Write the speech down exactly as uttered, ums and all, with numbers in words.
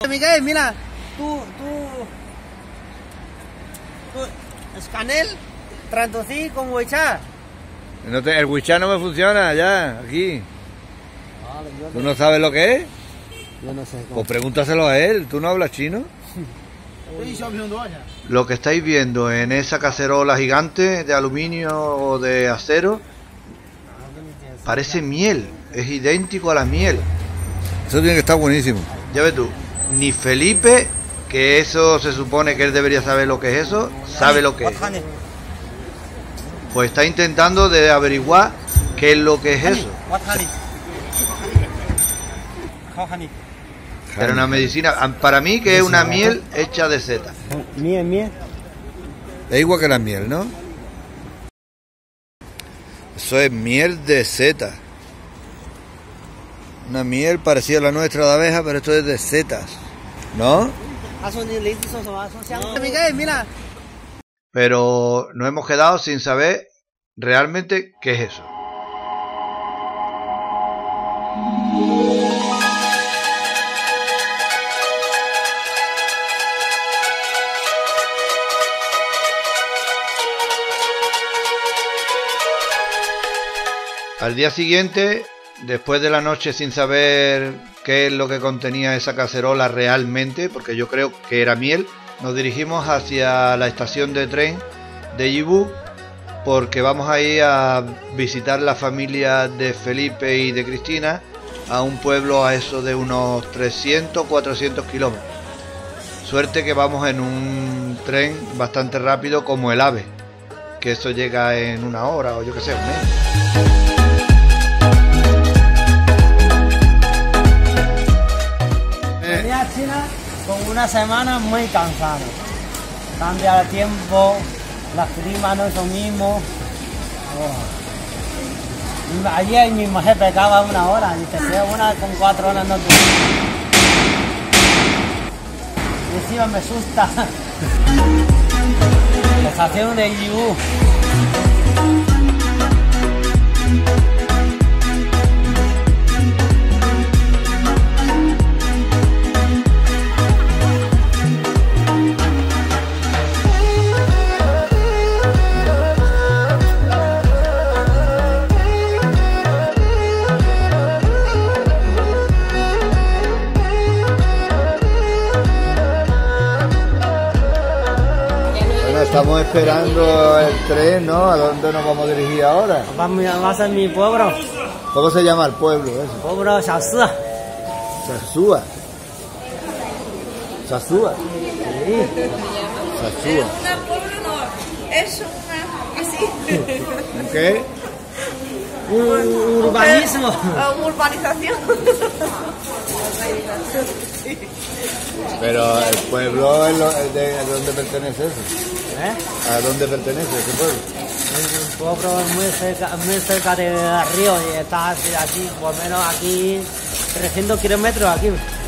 Miguel, mira, tú, tú, tú, escanel, traducir con WeChat. No te, el WeChat no me funciona ya, aquí. ¿Tú no sabes lo que es? Yo no sé cómo. Pues pregúntaselo a él, ¿tú no hablas chino? Lo que estáis viendo en esa cacerola gigante de aluminio o de acero parece miel, es idéntico a la miel. Eso tiene que estar buenísimo. Ya ves tú, ni Felipe, que eso se supone que él debería saber lo que es eso, sabe lo que es. Pues está intentando de averiguar qué es lo que es eso. Pero una medicina, para mí que es una miel hecha de seta. Miel, miel. Es igual que la miel, ¿no? Eso es miel de seta. Una miel parecida a la nuestra de abeja, pero esto es de setas, ¿no? Miguel, mira. Pero nos hemos quedado sin saber realmente qué es eso. Al día siguiente, después de la noche sin saber qué es lo que contenía esa cacerola realmente, porque yo creo que era miel, nos dirigimos hacia la estación de tren de Yibu, porque vamos a ir a visitar la familia de Felipe y de Cristina a un pueblo a eso de unos trescientos cuatrocientos kilómetros. Suerte que vamos en un tren bastante rápido como el AVE, que eso llega en una hora o yo que sé, un mes. China con una semana muy cansado. Cambia el tiempo, las climas no son mismos. Oh. Ayer mi mujer pegaba una hora y te queda una con cuatro horas no te... Y encima me asusta. La estación de Yibu. Estamos esperando el tren, ¿no? ¿A dónde nos vamos a dirigir ahora? Vamos a ser mi pueblo. ¿Cómo se llama el pueblo ese? Pueblo Shasúa. Shasúa. Shasúa. Sí. Shasúa. Un pueblo no, es una así. ¿Qué? Un urbanismo. Uh, urbanización. Pero el pueblo, es lo, es de, ¿a dónde pertenece eso? ¿Eh? ¿A dónde pertenece ese pueblo? Es un pueblo muy cerca, muy cerca del río y está aquí, por lo menos aquí, trescientos kilómetros aquí.